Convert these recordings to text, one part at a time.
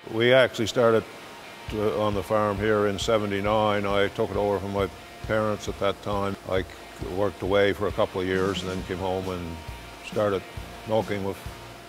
We actually started on the farm here in '79. I took it over from my parents at that time. I worked away for a couple of years and then came home and started milking with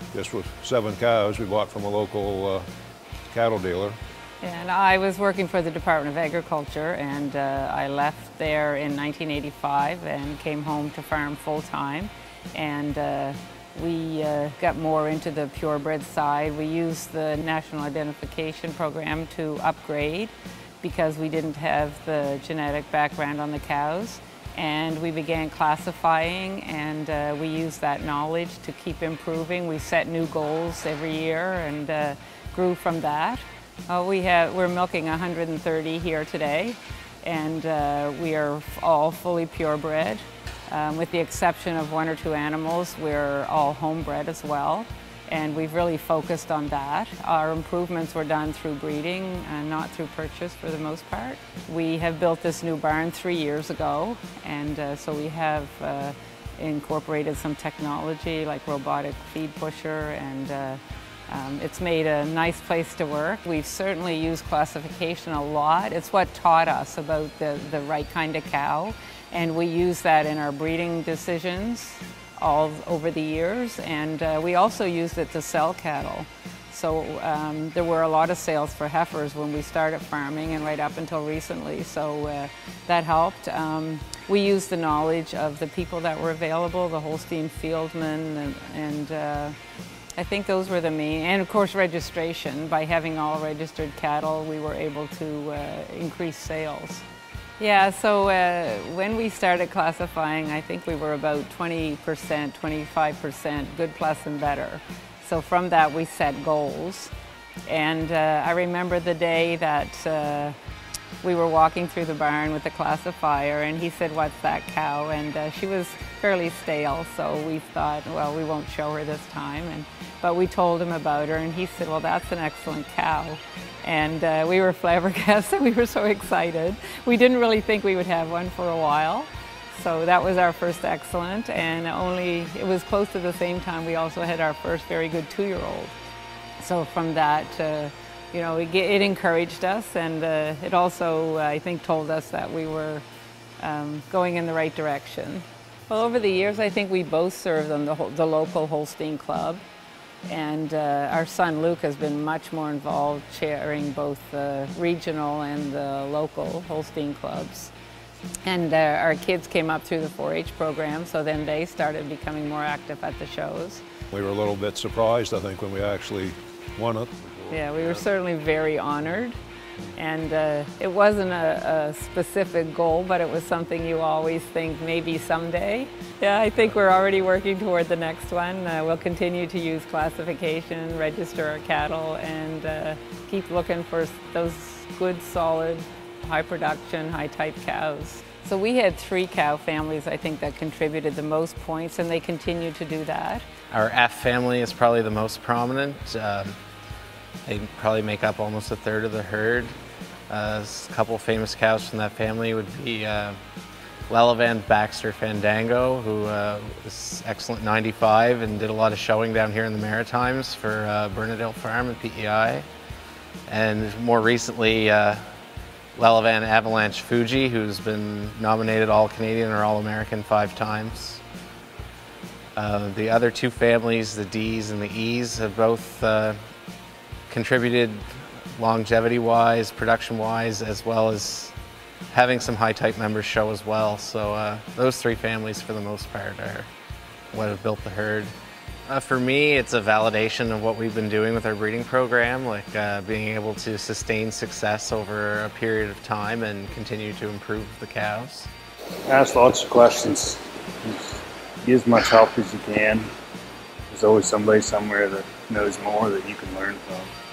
7 cows we bought from a local cattle dealer. And I was working for the Department of Agriculture, and I left there in 1985 and came home to farm full-time. And we got more into the purebred side. We used the National Identification Program to upgrade because we didn't have the genetic background on the cows. And we began classifying, and we used that knowledge to keep improving. We set new goals every year and grew from that. We're milking 130 here today, and we are all fully purebred. With the exception of 1 or 2 animals, we're all homebred as well, and we've really focused on that. Our improvements were done through breeding and not through purchase for the most part. We have built this new barn 3 years ago, and so we have incorporated some technology like robotic feed pusher, and it's made a nice place to work. We've certainly used classification a lot. It's what taught us about the right kind of cow, and we use that in our breeding decisions all over the years, and we also used it to sell cattle. So there were a lot of sales for heifers when we started farming and right up until recently, so that helped. We used the knowledge of the people that were available, the Holstein Fieldmen, and I think those were the main, and of course registration. By having all registered cattle, we were able to increase sales. Yeah, so when we started classifying, I think we were about 20%, 25% good, plus, and better. So from that we set goals. And I remember the day that we were walking through the barn with the classifier, and he said, "What's that cow?" And she was fairly stale, so we thought, well, we won't show her this time. But we told him about her, and he said, "Well, that's an excellent cow." And we were flabbergasted. We were so excited. We didn't really think we would have one for a while. So that was our first excellent, and it was close to the same time we also had our first very good 2-year-old. So from that, you know, it encouraged us, and it also, I think, told us that we were going in the right direction. Well, over the years, I think we both served on the local Holstein Club, and our son Luke has been much more involved, chairing both the regional and the local Holstein clubs. And our kids came up through the 4-H program, so then they started becoming more active at the shows. We were a little bit surprised, I think, when we actually won it. Yeah, we were certainly very honored, and it wasn't a specific goal, but it was something you always think maybe someday. Yeah, I think we're already working toward the next one. We'll continue to use classification, register our cattle, and keep looking for those good, solid, high production, high type cows. So we had 3 cow families, I think, that contributed the most points, and they continue to do that. Our F family is probably the most prominent. They probably make up almost 1/3 of the herd. A couple famous cows from that family would be Lelavan Baxter Fandango, who was excellent 95 and did a lot of showing down here in the Maritimes for Bernadille Farm and PEI. And more recently, Lelavan Avalanche Fuji, who's been nominated All-Canadian or All-American 5 times. The other 2 families, the D's and the E's, have both contributed longevity-wise, production-wise, as well as having some high-type members show as well. So those 3 families, for the most part, are what have built the herd. For me, it's a validation of what we've been doing with our breeding program, like being able to sustain success over a period of time and continue to improve the cows. Ask lots of questions. Get as much help as you can. There's always somebody somewhere that knows more that you can learn from.